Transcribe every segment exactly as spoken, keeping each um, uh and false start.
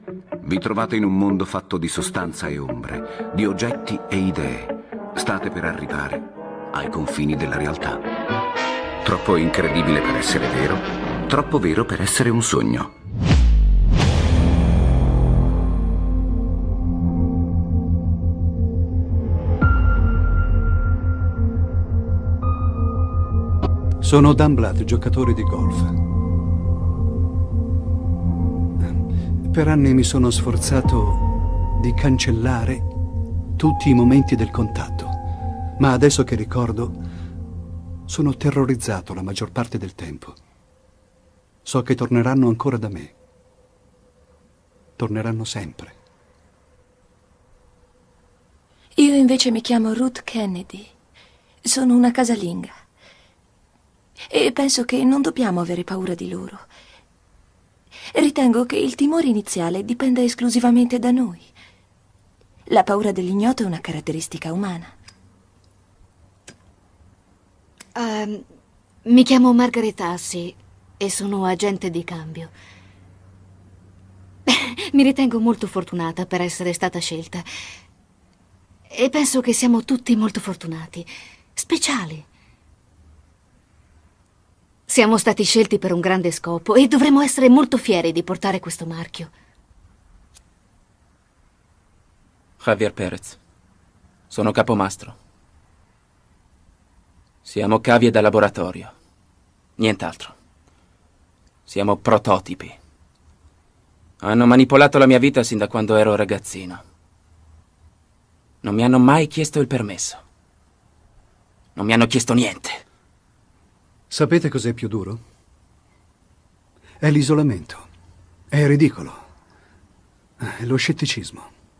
Vi trovate in un mondo fatto di sostanza e ombre, di oggetti e idee. State per arrivare ai confini della realtà. Troppo incredibile per essere vero, troppo vero per essere un sogno. Sono Dan Blatt, giocatore di golf. Per anni mi sono sforzato di cancellare tutti i momenti del contatto, ma adesso che ricordo, sono terrorizzato la maggior parte del tempo. So che torneranno ancora da me. Torneranno sempre. Io invece mi chiamo Ruth Kennedy. Sono una casalinga. E penso che non dobbiamo avere paura di loro. Ritengo che il timore iniziale dipenda esclusivamente da noi. La paura dell'ignoto è una caratteristica umana. Uh, mi chiamo Margaret Hussey e sono agente di cambio. Mi ritengo molto fortunata per essere stata scelta. E penso che siamo tutti molto fortunati, speciali. Siamo stati scelti per un grande scopo e dovremmo essere molto fieri di portare questo marchio. Javier Perez. Sono capomastro. Siamo cavie da laboratorio. Nient'altro. Siamo prototipi. Hanno manipolato la mia vita sin da quando ero ragazzino. Non mi hanno mai chiesto il permesso. Non mi hanno chiesto niente. Sapete cos'è più duro? È l'isolamento. È ridicolo. È lo scetticismo.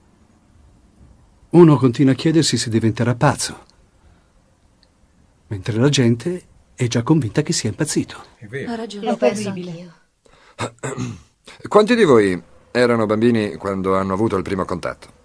Uno continua a chiedersi se diventerà pazzo, mentre la gente è già convinta che sia impazzito. È vero. Ha ragione. Lo penso anch'io. Quanti di voi erano bambini quando hanno avuto il primo contatto?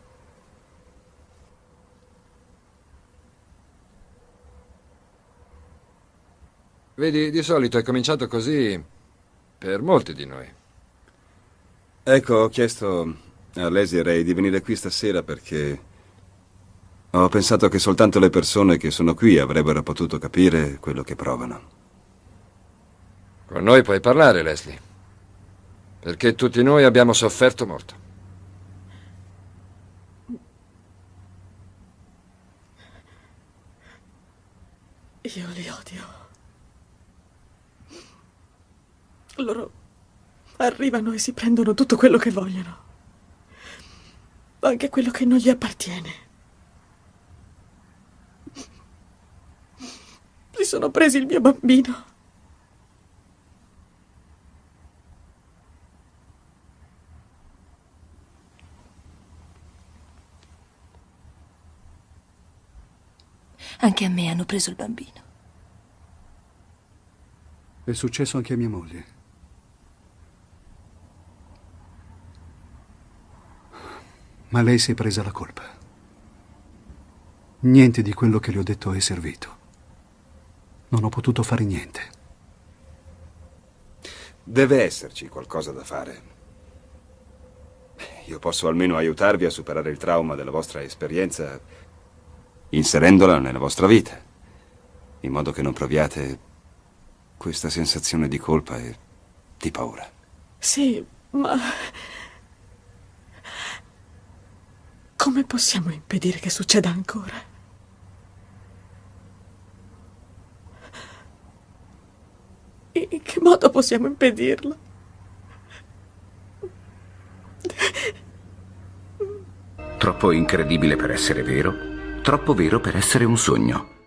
Vedi, di solito è cominciato così per molti di noi. Ecco, ho chiesto a Leslie Ray di venire qui stasera perché ho pensato che soltanto le persone che sono qui avrebbero potuto capire quello che provano. Con noi puoi parlare, Leslie, perché tutti noi abbiamo sofferto molto. Io li odio. Loro arrivano e si prendono tutto quello che vogliono, anche quello che non gli appartiene. Si sono presi il mio bambino. Anche a me hanno preso il bambino. È successo anche a mia moglie. Ma lei si è presa la colpa. Niente di quello che le ho detto è servito. Non ho potuto fare niente. Deve esserci qualcosa da fare. Io posso almeno aiutarvi a superare il trauma della vostra esperienza inserendola nella vostra vita, in modo che non proviate questa sensazione di colpa e di paura. Sì, ma come possiamo impedire che succeda ancora? In che modo possiamo impedirlo? Troppo incredibile per essere vero, troppo vero per essere un sogno.